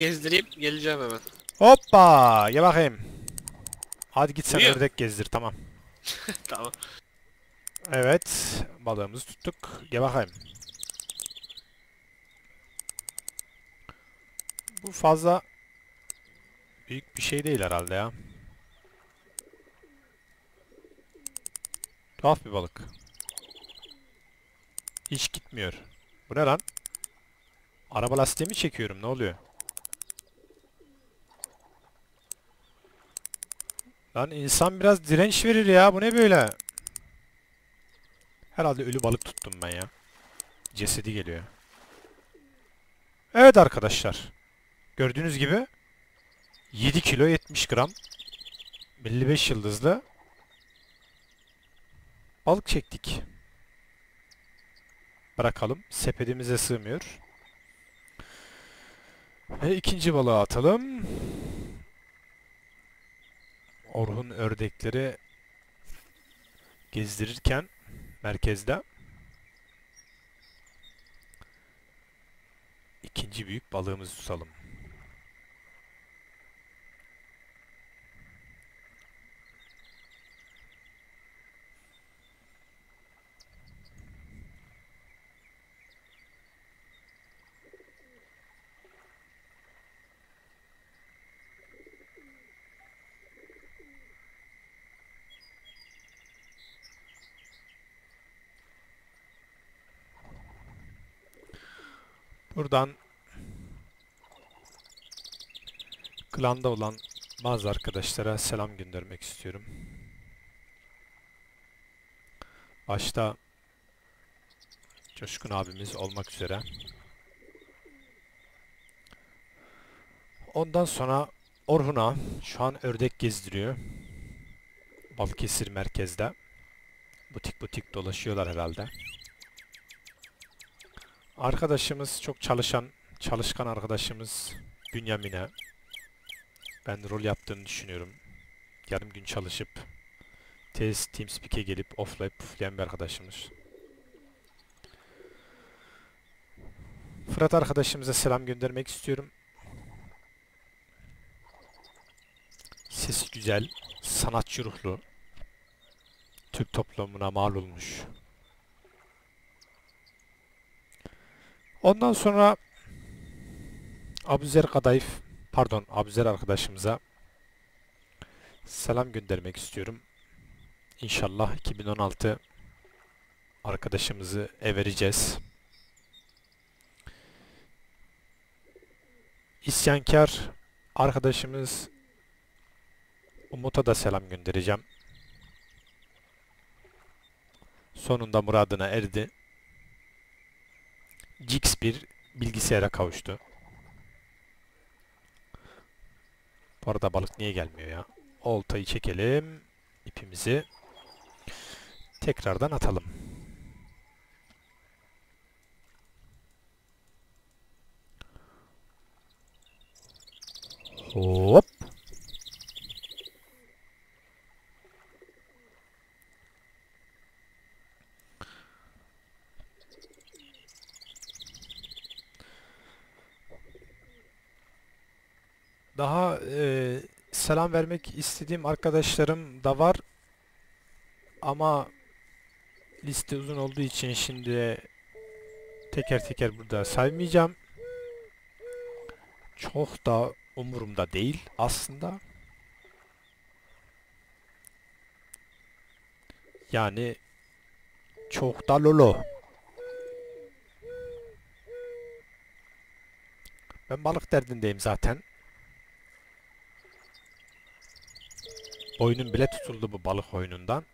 gezdireyim, geleceğim hemen. Hoppa! Gel bakayım. Hadi git sen Uyuyor. ördek gezdir, tamam. Tamam. Evet. Balığımızı tuttuk. Gel bakayım. Bu fazla büyük bir şey değil herhalde ya. Tuhaf bir balık. Hiç gitmiyor. Bu ne lan? Araba lastiğimi çekiyorum. Ne oluyor? Lan insan biraz direnç verir ya. Bu ne böyle? Herhalde ölü balık tuttum ben ya. Cesedi geliyor. Evet arkadaşlar. Gördüğünüz gibi 7 kilo 70 gram 55 yıldızlı balık çektik. Bırakalım. Sepetimize sığmıyor. Ve ikinci balığı atalım. Orhun ördekleri gezdirirken merkezde ikinci büyük balığımızı tutalım. Buradan klanda olan bazı arkadaşlara selam göndermek istiyorum. Başta Coşkun abimiz olmak üzere. Ondan sonra Orhun'a şu an ördek gezdiriyor. Balıkesir merkezde. Butik butik dolaşıyorlar herhalde. Arkadaşımız çok çalışkan arkadaşımız Bünyamin'e ben rol yaptığını düşünüyorum. Yarım gün çalışıp TeamSpeak'e gelip offlayıp puflayan bir arkadaşımız. Fırat arkadaşımıza selam göndermek istiyorum. Sesi güzel, sanatçı ruhlu, Türk toplumuna mal olmuş. Ondan sonra Abuzer Kadayıf, pardon Abuzer arkadaşımıza selam göndermek istiyorum. İnşallah 2016 arkadaşımızı evereceğiz. İsyankar arkadaşımız Umut'a da selam göndereceğim. Sonunda muradına erdi. Jix bir bilgisayara kavuştu. Bu arada balık niye gelmiyor ya? Oltayı çekelim. İpimizi tekrardan atalım. Hop. Daha selam vermek istediğim arkadaşlarım da var. Ama liste uzun olduğu için şimdi teker teker burada saymayacağım. Çok da umurumda değil aslında. Yani çok da lolo. Ben balık derdindeyim zaten. Boynum bile tutuldu bu balık oyunundan.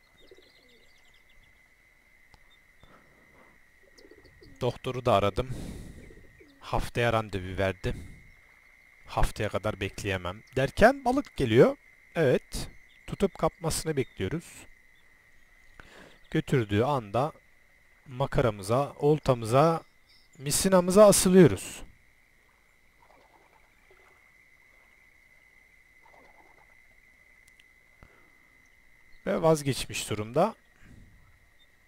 Doktoru da aradım. Haftaya randevu verdi. Haftaya kadar bekleyemem. Derken balık geliyor. Evet. Tutup kapmasını bekliyoruz. Götürdüğü anda makaramıza, oltamıza, misinamıza asılıyoruz. Ve vazgeçmiş durumda.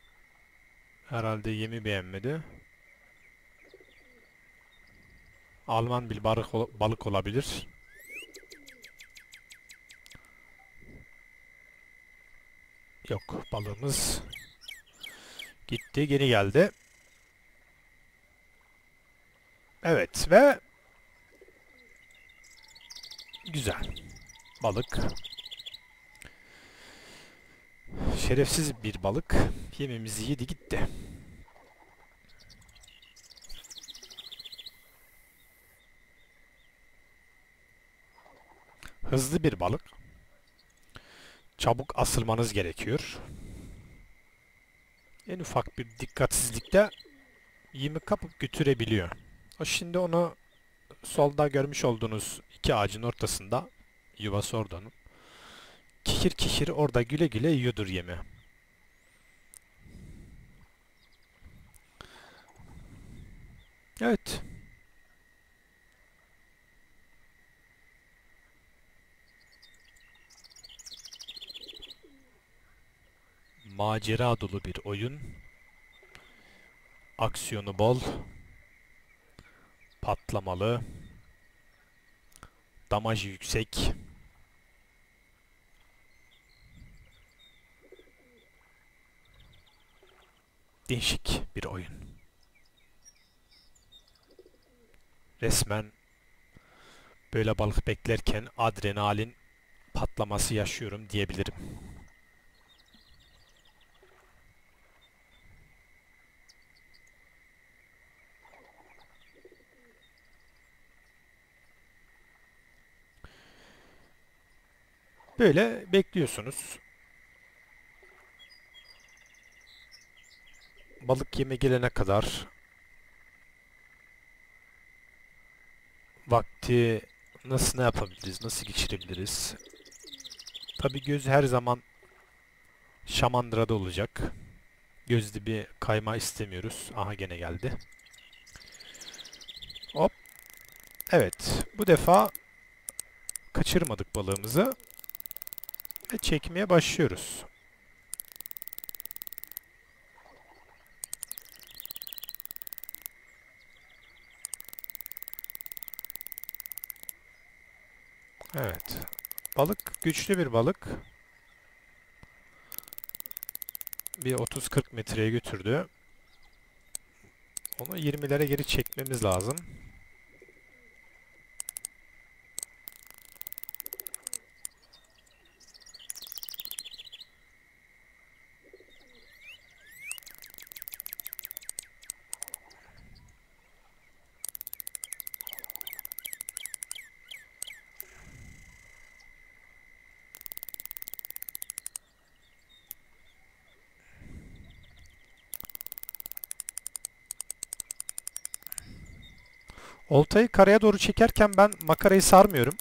Herhalde yemi beğenmedi. Alman bir balık olabilir. Yok, balığımız gitti, geri geldi. Evet ve güzel. Balık. Şerefsiz bir balık. Yemimizi yedi gitti. Hızlı bir balık. Çabuk asılmanız gerekiyor. En ufak bir dikkatsizlikte yemi kapıp götürebiliyor. Şimdi onu solda görmüş olduğunuz iki ağacın ortasında, yuvası orada onun. Kikir kikir orada güle güle yiyordur yemi. Evet. Macera dolu bir oyun. Aksiyonu bol. Patlamalı. Damajı yüksek. Değişik bir oyun. Resmen böyle balık beklerken adrenalin patlaması yaşıyorum diyebilirim. Böyle bekliyorsunuz. Balık yeme gelene kadar vakti ne yapabiliriz, nasıl geçirebiliriz? Tabii göz her zaman şamandırada olacak. Gözde bir kayma istemiyoruz. Aha gene geldi. Hop. Evet. Bu defa kaçırmadık balığımızı. Ve çekmeye başlıyoruz. Evet. Balık güçlü bir balık. Bir 30-40 metreye götürdü. Onu 20'lere geri çekmemiz lazım. Oltayı karaya doğru çekerken ben makarayı sarmıyorum.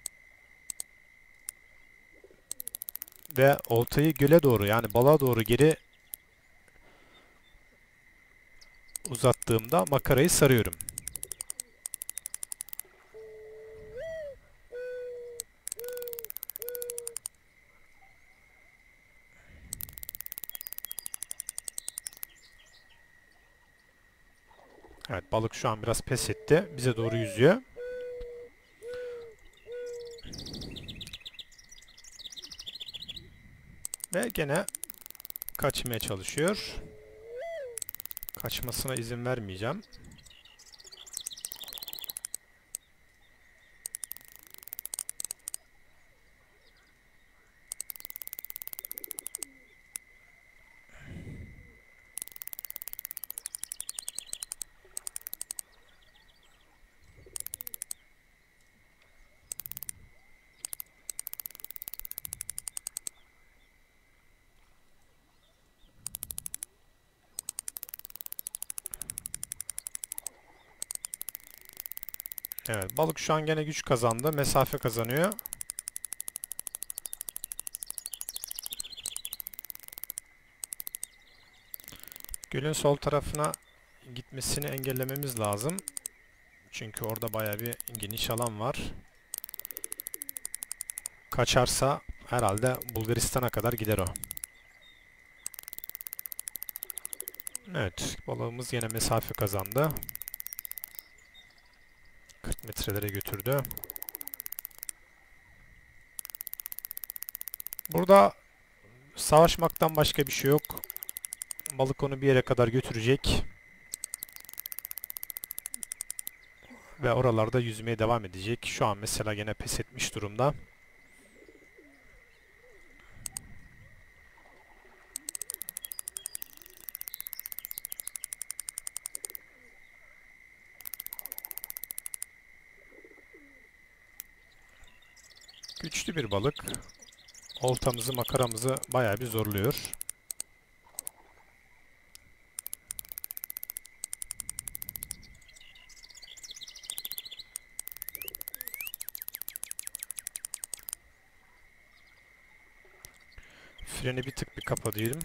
Ve oltayı göle doğru, yani balığa doğru geri uzattığımda makarayı sarıyorum. Evet, balık şu an biraz pes etti. Bize doğru yüzüyor. Ve gene kaçmaya çalışıyor. Kaçmasına izin vermeyeceğim. Evet, balık şu an gene güç kazandı. Mesafe kazanıyor. Gölün sol tarafına gitmesini engellememiz lazım. Çünkü orada bayağı bir geniş alan var. Kaçarsa herhalde Bulgaristan'a kadar gider o. Evet, balığımız yine mesafe kazandı. metrelere götürdü. Burada savaşmaktan başka bir şey yok. Balık onu bir yere kadar götürecek. Ve oralarda yüzmeye devam edecek. Şu an mesela gene pes etmiş durumda. Güçlü bir balık. Oltamızı, makaramızı bayağı bir zorluyor. Freni bir tık bir kapatayım.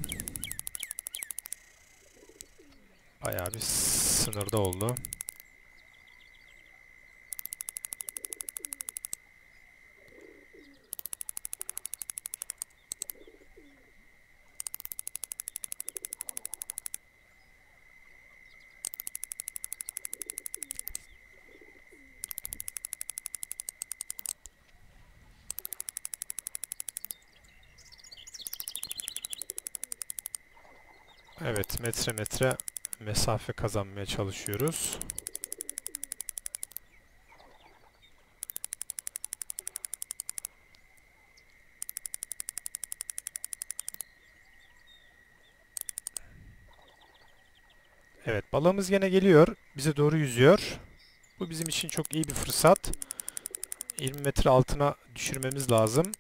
Bayağı bir sınırda oldu. Evet, metre metre mesafe kazanmaya çalışıyoruz. Evet, balığımız gene geliyor. Bize doğru yüzüyor. Bu bizim için çok iyi bir fırsat. 20 metre altına düşürmemiz lazım.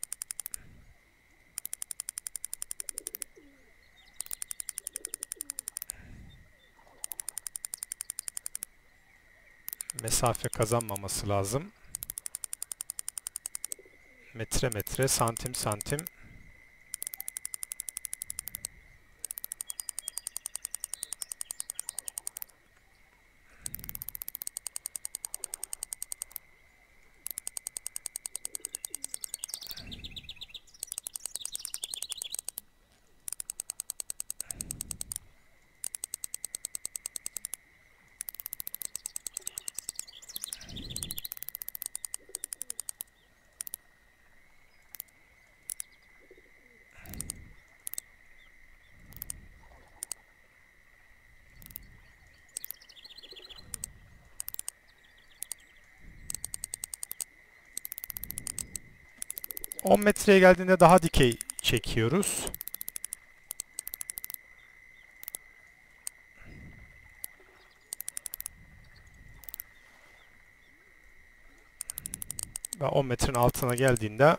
Mesafe kazanmaması lazım. Metre metre, santim santim. On metreye geldiğinde daha dikey çekiyoruz. Ve 10 metrenin altına geldiğinde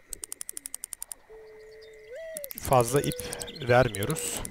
fazla ip vermiyoruz.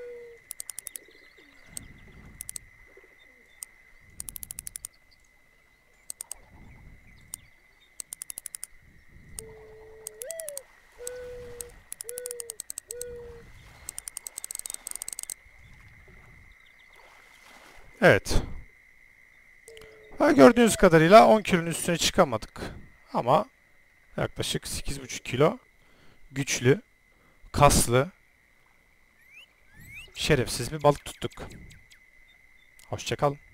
Evet. Ve gördüğünüz kadarıyla 10 kilonun üstüne çıkamadık. Ama yaklaşık 8,5 kilo güçlü, kaslı, şerefsiz bir balık tuttuk. Hoşça kalın.